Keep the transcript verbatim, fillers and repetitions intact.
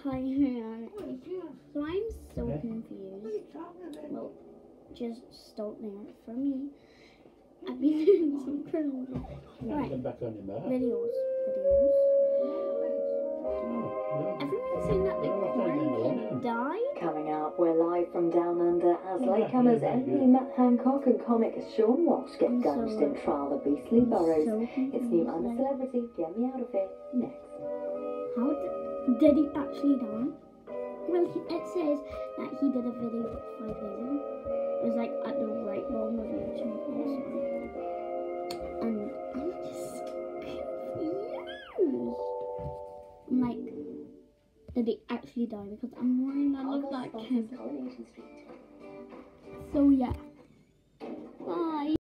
hi, Hannah. So I'm so confused. Well, just stop there for me. I've been doing some crazy. Right. Videos. Videos. Everyone's saying that the corn kid died. Coming up, we're live from Down Under as latecomers M P Matt Hancock and comic Sean Walsh get ghosted in Trial the Beastly Burrows. So It's new I'm a Celebrity, Get Me Out of Here, next. How did, did he actually die? Well, he, it says that he did a video five days ago. It was like at the right moment of YouTube also. And I'm just confused. I'm like, did he actually die? Because I'm worried none of that can. So yeah.